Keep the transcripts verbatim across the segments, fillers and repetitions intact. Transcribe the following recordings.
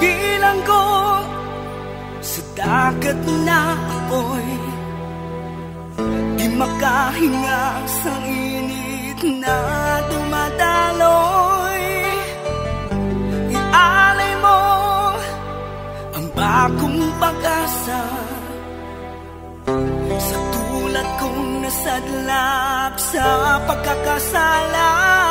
Bilanggo sa dagat na apoy, di makahinga sa init na dumadaloy. Ialay mo ang bagong pag-asa sa tulad kong nasadlap sa pagkakasala.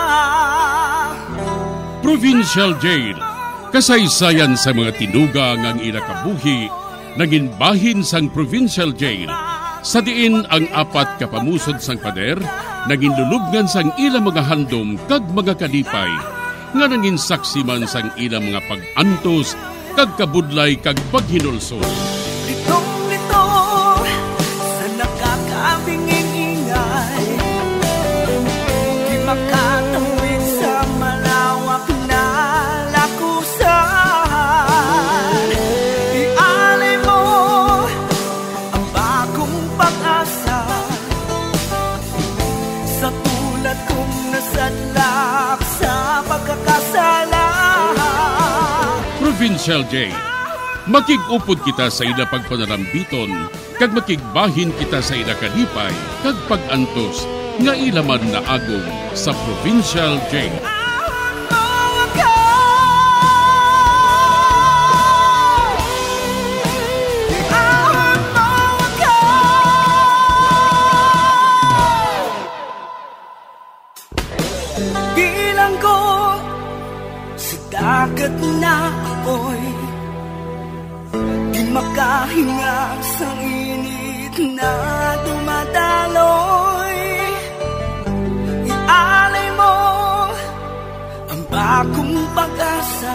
Provincial Jail, kasaysayan sa mga tinugang ang inakabuhi, naging bahin sang Provincial Jail. Sa diin ang apat kapamusod sang pader, naging lulubngan sang ilang mga handom kag mga kalipay, nga naging saksi man sang ilang mga pag-antos, kag kabudlay kag paghinulsol. Litong-lito sa nakakabinging ingay, di makatawid sa malawak na lakusan. Ialay mo ang bagong pag-asa sa tulad kong nasadlak sa pagkakasala. Provincial Jail, makig-upod kita sa ila pagpanarambiton, kag makigbahin kita sa ila kalipay, kag pag-antos, nga ilaman na agong sa Provincial Jail. Bilanggo sa dagat na apoy, di makahinga sa init na dumadaloy. Ialay mo ang bagong pag-asa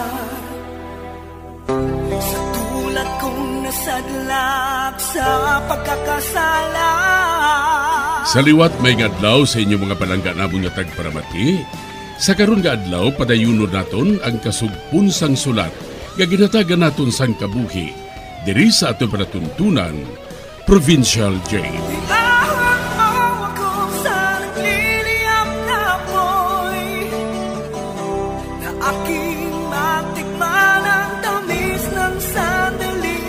sa tulad kong nasadlak sa pagkakasala. Sa liwat may ngadlaw sa inyong mga palangga namon nga tagparamati. Sa karon nga adlaw padayunon naton ang kasugpon sang sulat nga ginatagan naton sang kabuhi diri sa atong panatuntunan, Provincial Jail. Iahon mo ako sa nagliliyap na apoy, na aking matikman ang tamis ng sandali.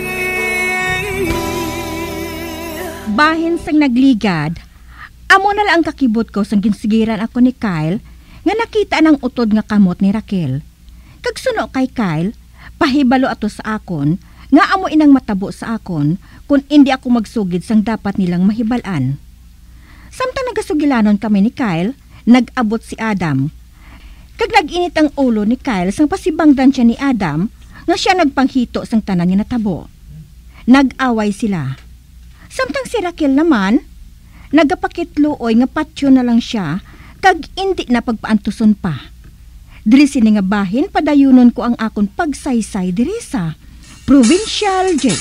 Bahin sang nagligad, amo na lang ang kakibot ko sang ginsigiran ako ni Kyle nga nakita ng utod nga kamot ni Raquel. Kag suno kay Kyle, pahibalo ato sa akon nga amo inang matabo sa akon kung hindi ako magsugid sang dapat nilang mahibalan. Samtang nagasugilanon kami ni Kyle, nag-abot si Adam. Kag nag-init ang ulo ni Kyle sang pasibangdan siya ni Adam nga siya nagpanghito sang tanan nga natabo. Nag-away sila. Samtang si Raquel naman, nagapakitluoy nga patyo na lang siya kag hindi na pagpaantuson pa. Diri sini nga bahin padayunon ko ang akon pagsaysay diri sa Provincial Jail.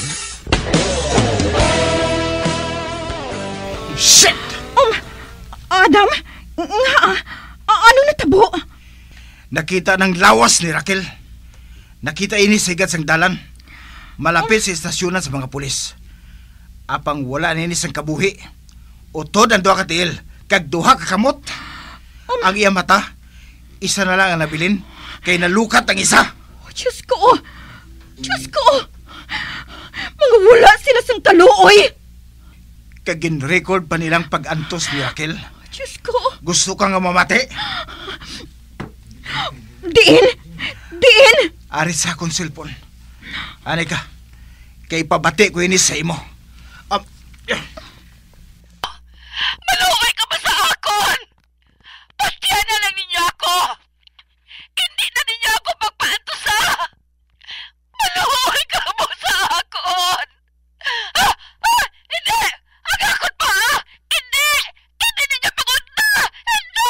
Shit! Um, Adam, nga, a- ano natabo? Nakita ng lawas ni Raquel. Nakita ini sa higat sang dalan. Malapit sa istasyonan sa mga pulis. Apang wala nini sang kabuhi. Utod ang duha ka tiil, kag duha ka kamot. Um, ang iya mata, isa na lang ang nabilin, kay nalukat ang isa. Oh, Diyos ko, oh. Diyos ko, oh. Mga wala sila sang kaluoy. Kag gin-record pa nilang pag-antos ni Raquel. Diyos ko. Gusto ka nga mamati? Diin, diin. Ari sa akong cellphone. Ani ka, kay pabati ko ini sa imo. Um, uh. Maluoy ka ba sa akon? Bastihan na lang ninyo ako! Hindi na ninyo ako magpaantusa! Maluoy ka mo sa akon! Ah! Ah! Hindi! Ang akon pa! Ah! Hindi! Hindi ninyo pagod na! Hindi!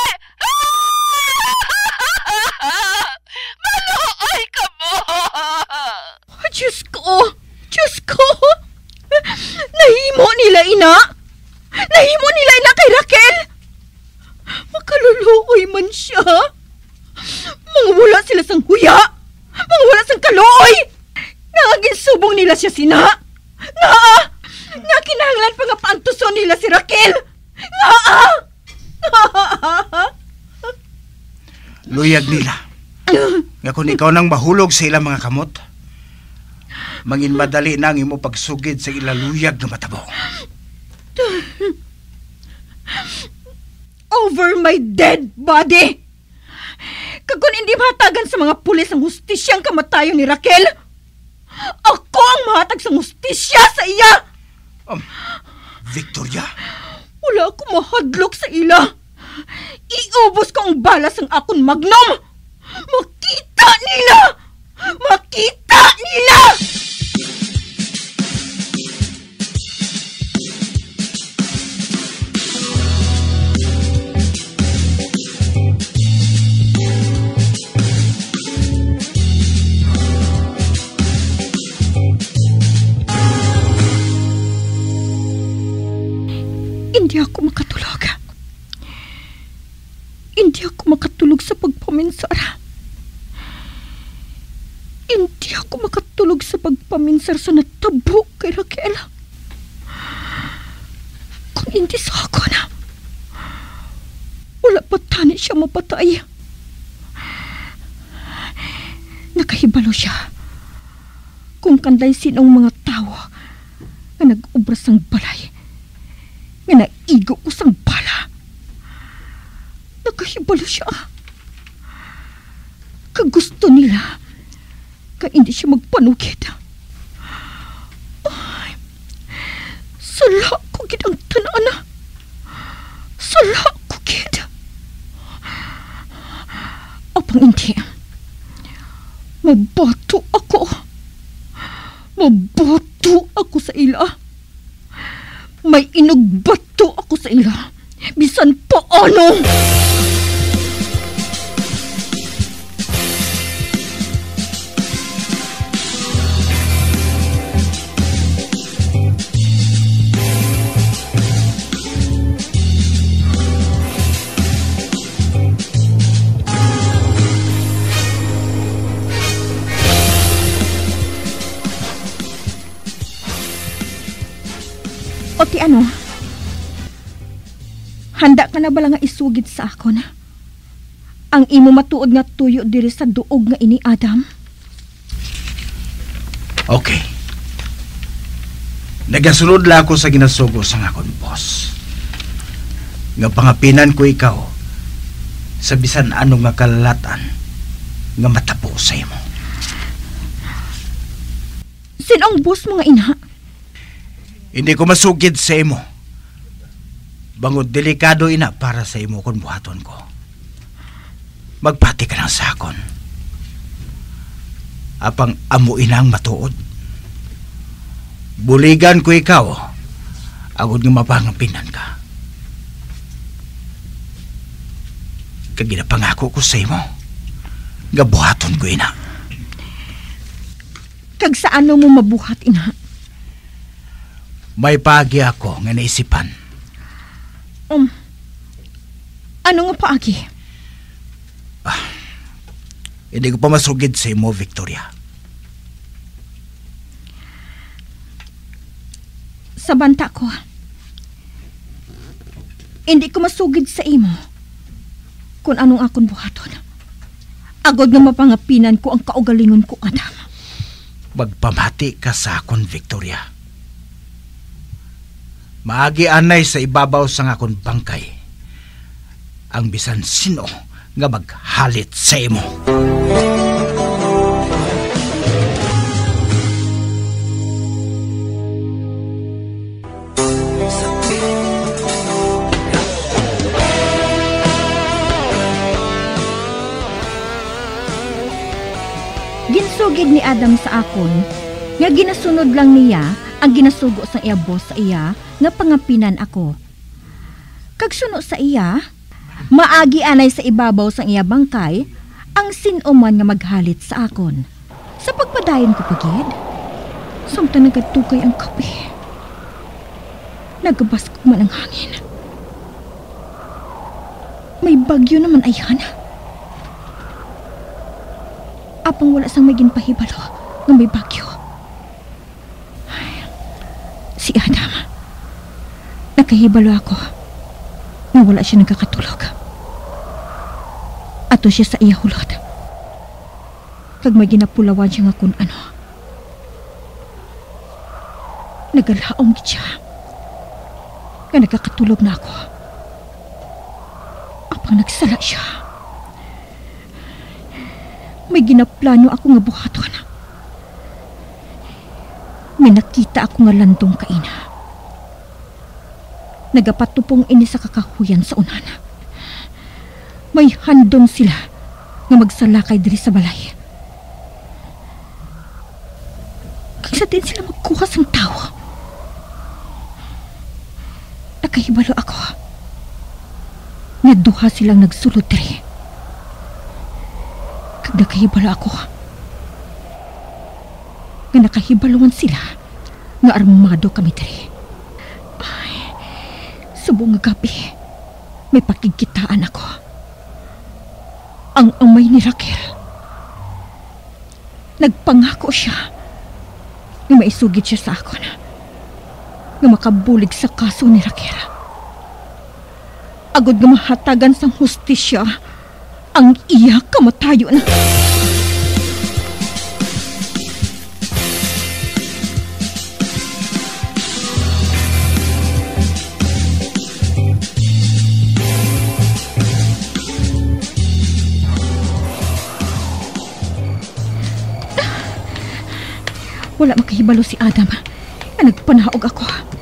Ah! Maluoy ka mo! Oh, Diyos ko, Diyos ko. Nahimo nila, ina. Nahimo nila, ina, kay Raquel. Makaluluoy man siya. Mga wala sila sang huya. Mga wala sang kaluoy. Nagaginsubong nila siya sina. Nga, nga kinahanglan pa nga paantuson nila si Raquel. Nga, luyag nila. Nga kung ikaw nang mahulog sa ilang mga kamot, Mangin madali na ang imo pagsugid sa ilaluyag na matabo. Over my dead body! Kung hindi mahatagan sa mga pulis ang hustisya ang kamatayon ni Raquel, ako ang mahatag sa hustisya sa iya! Um, Victoria? Wala akong mahadlok sa ila. Iubos ko ang balas ng akong magnum. Makita nila! Makita nila! Hindi ako makatulog. Hindi ako makatulog sa pagpaminsara. Hindi ako makatulog sa pagpaminsar sa natabo kay Raquel. Kung hindi sa ako na, wala pa tani siya mapatay. Nakahibalo siya kung kanday sinong mga tao na nag-ubras ng balay, nga naigo ko sang bala. Nakahibalo siya. Kagusto nila ka hindi siya magpanukid. Ay, sala ko gid ang tanan. Sala ko gid. Apang hindi, mabato ako. Mabato ako sa ila. May inugbato ako sa ila. Bisan paano. O ti ano? Handa ka na bala nga isugid sa akon? Ang imo matuod nga tuyo diri sa duog nga ini Adam? Okay. Nagasunod la ako sa ginasugo sa akon boss. Nga pangapinan ko ikaw sa bisan ano nga kalalatan nga matapo sa imo. Sinong boss mga ina? Hindi ko masugid sa imo. Bangod delikado ina para sa imo kung buhaton ko. Magpati ka ng sakon. Apang amo inang matuod. Buligan ko ikaw, agod nga mapangapinan ka. Kaginapangako ko sa imo, nga buhaton ko ina. Kag saan mo mabuhat ina? May paagi ako nga naisipan. Um, ano nga paagi? Ah, hindi ko pa masugid sa imo, Victoria. Sa banta ko, hindi ko masugid sa imo kung anong akong buhaton. Agod nga mapangapinan ko ang kaugalingon ko, Adam. Magpamati ka sa akon, Victoria. Maagi anay sa ibabaw sa akon bangkay ang bisan sino nga maghalit sa imo. Ginsugid ni Adam sa akon nga ginasunod lang niya ang ginasugo sa iya boss sa iya nga pangapinan ako. Kag suno sa iya, maagi anay sa ibabaw sa iya bangkay ang sinuman nga maghalit sa akon. Sa pagpadayon ko pagid, samtang nagatukay ang kape. Nagabas ko man ang hangin. May bagyo naman ayhan. Apang wala sang may ginpahibalo nga may bagyo. Ay, si Adam, nakahibalo ako nga wala siya nagkakatulog. Ato siya sa iya hulot. Kag may ginapulawan siya nga kung ano. Nagalaom gid siya. Nga nagkakatulog na ako. Apang nagsala siya. May ginaplano ako nga buhaton. May nakita ako nga landong kaina. Nagapatupong ini sa kakahuyan sa unan. May handom sila nga magsalakay diri sa balay. Kaysa din sila magkuha sang tao. Nakahibalo ako. Nga duha silang nagsulod diri. Kag nakahibalo ako. Nga nakahibaluan sila nga armado kami diri. Ay, subong nga gabi, may pakikitaan ako. Ang amay ni Raquel. Nagpangako siya nga maisugid siya sa akon, nga makabulig sa kaso ni Raquel. Agod nga mahatagan sang hustisya ang iya kamatayon. Wala makahibalo si Adam na nagpanaog ako.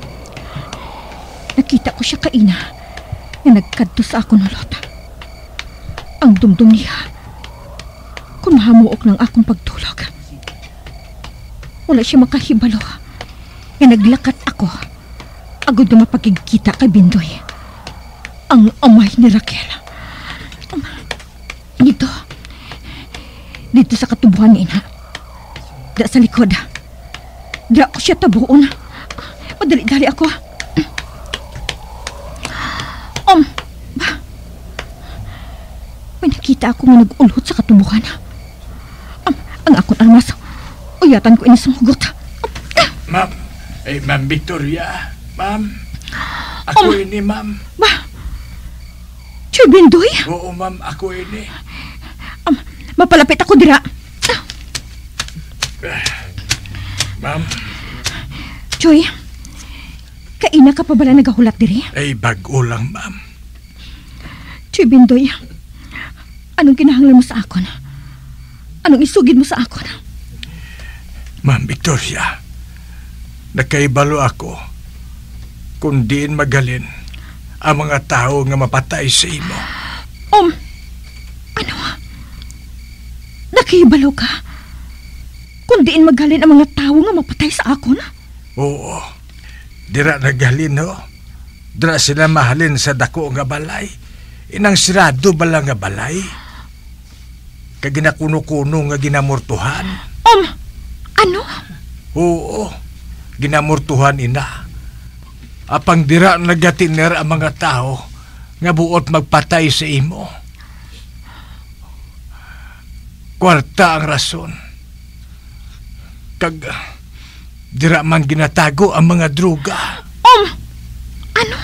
Nakita ko siya kaina na nagkadto sa akong ulot. Ang dumdum niya kung mahamuok ng akong pagtulog. Wala siya makahibalo na naglakat ako agad na mapagkikita kay Bindoy, ang amay ni Raquel. Dito, dito sa katubuhan ni Ina, da sa likod. Di ako siya tabuon. Madali-dali ako. Om, ba? May nakita ako nga nag-ulot sa katubuhan. Um, ang akong armas, uyatan ko inisumugot. Ma'am, eh, Ma'am Victoria. Ma'am, ako um, ini, ma'am. Ba? Choy Bindoy? Oo, ma'am, ako ini. Um, mapalapit ako dira. Ma'am. Choy, kaina ka pa bala nagahulat diri? Ay, bago lang, ma'am. Choy Bindoy, anong kinahanglan mo sa akon? Anong isugid mo sa akon? Ma'am Victoria, nakaibalo ako kung diin magalin ang mga tao nga mapatay sa imo. Um, ano? Nakaibalo ka? Kung diin maghalin ang mga tao nga mapatay sa akon? Oo. Dira naghalin, ho. Dira sila mahalin sa dako nga balay. Inang sirado bala nga balay. Kaginakuno-kuno nga ginamurtuhan. Um, ano? Oo. Ginamurtuhan ina. Apang dira nagatiner ang mga tao nga buot magpatay sa imo. Kwarta ang rason. Kag dira man ginatago ang mga druga. Um, ano?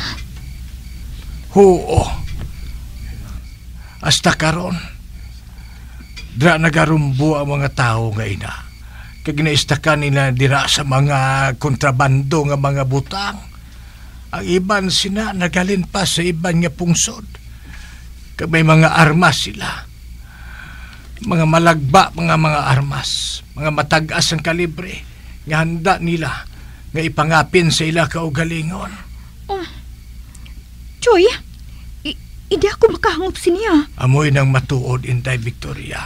Oo. Hasta karon, dira nagarumbo ang mga tao nga ina. Kag ginaistakan nila dira sa mga kontrabando nga mga butang. Ang iban sina nagalin pa sa iban nga pungsod. Kag may mga armas sila. Mga malagba, mga mga armas, mga matagas ang kalibre, nga handa nila, nga ipangapin sa ila kaugalingon. Oh, Choy, i- hindi ako makahangop siniya. Amoy ng matuod, Inday Victoria.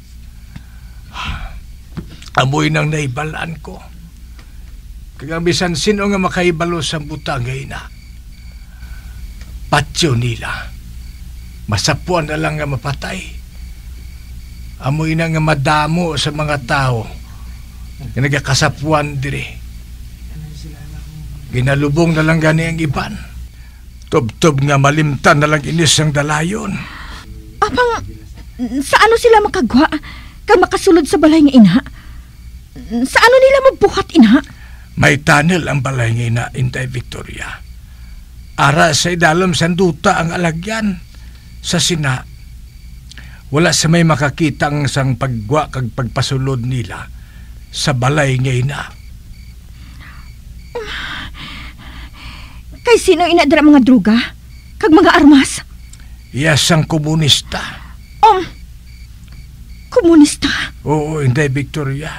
Amoy ng naibalaan ko. Kagabisan sino nga makaibalo sa butang ngayon. Patyo nila. Masapuan na lang nga mapatay. Amoy na nga madamo sa mga tao nga nagakasapuan diri. Ginalubong na lang gani ang iban. Tob-tob nga malimtan na lang inis ang dalayon. Apang, sa ano sila makagwa kag makasulod sa balay nga ina? Sa ano nila magbuhat ina? May tunnel ang balay nga ina, Inday Victoria. Ara sa idalom sanduta ang alagyan sa sina. Wala sa may makakitang sang pagwa kag pagpasulod nila sa balay nga ina. Um, Kay sino inadra mga droga? Kag mga armas? Yasang komunista. Um, komunista? Oo, Inday Victoria.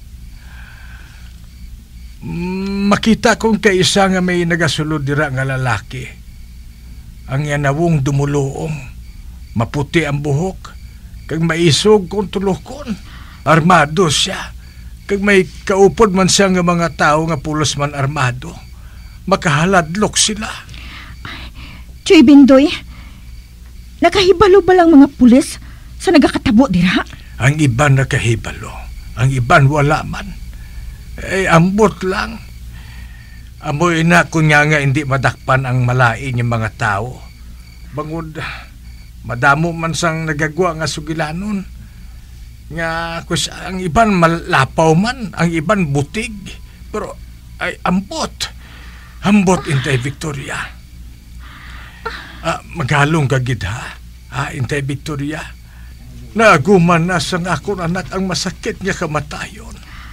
Makita kong kaisa nga may nagasulod dira nga lalaki. Ang yanawong dumuloong, maputi ang buhok, kag maisog kong tulokon. Armado siya, kag may kaupod man siya nga mga tao nga pulos man armado. Makahaladlok sila. Choy Bindoy, nakahibalo ba lang mga pulis sa nagakatabo dira? Ang iban nakahibalo, ang iban wala man. Eh, ambot lang. Amoy na kunya nga hindi madakpan ang malain yung mga tao. Bangod, madamo man sang nagagwa nga sugilanon. Nga, kus, ang iban malapaw man, ang iban butig. Pero, ay, ambot. Ambot, Intay Victoria. Ah, maghalong kagid ha, ha, Intay Victoria. Naguman na sang akong anak ang masakit niya kamatayon.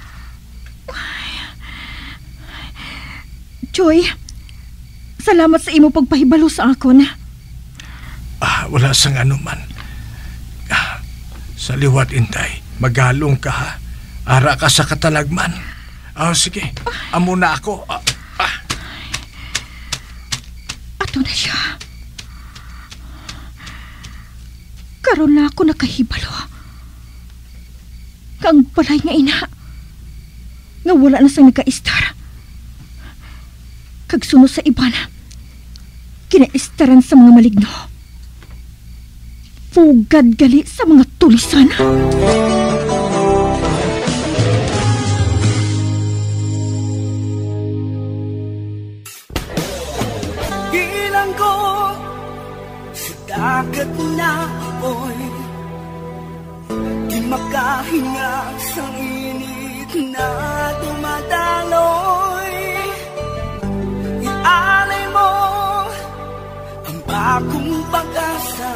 Choy, salamat sa imo pagpahibalo sa akon. Ah, wala sang anuman. Ah, sa liwat, Intay, maghalong ka ha. Ara ka sa katalagman. Ah, sige, amo na ako. Ah, ah. Ato na siya. Karon na ako nakahibalo. Kang balay nga ina. Nga wala na sang nagka-istar. Kag sunod sa iban. Kinaistaran sa mga maligno. Pugad gali sa mga tulisan. Bilang ko sa dagat na apoy, di makahinga sa init na dumadaloy. Ialay mo ang bagong pag-asa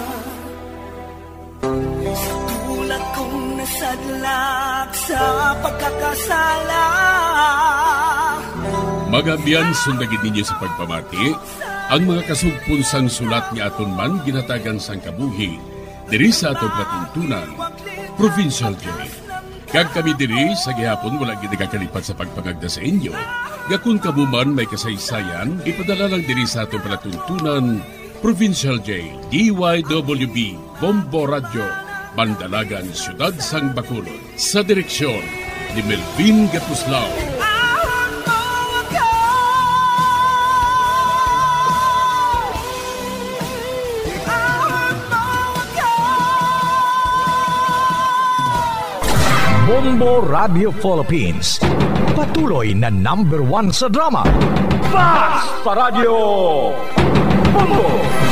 sa tulad kong nasadlak sa pagkakasala. Magabiyan sundagin ninyo sa pagpamati ang mga kasugpon sang sulat ni aton man ginatagan sang kabuhi diri sa atong patuntunan, Provincial Journal. Kag kami diri sa gihapon wala gid nagakalipat sa pagpangagda sa inyo. Gakun kabuman may kasaysayan, ipadala lang diri sa atong palatuntunan, Provincial Jail, D Y W B, Bombo Radio, Bandalagan, Siyudad Sang Bacolod. Sa direksyon ni Melvin Gatuslao. Bombo Radio Philippines. Patuloy na number one sa drama. Fast pa Radio! Bombo!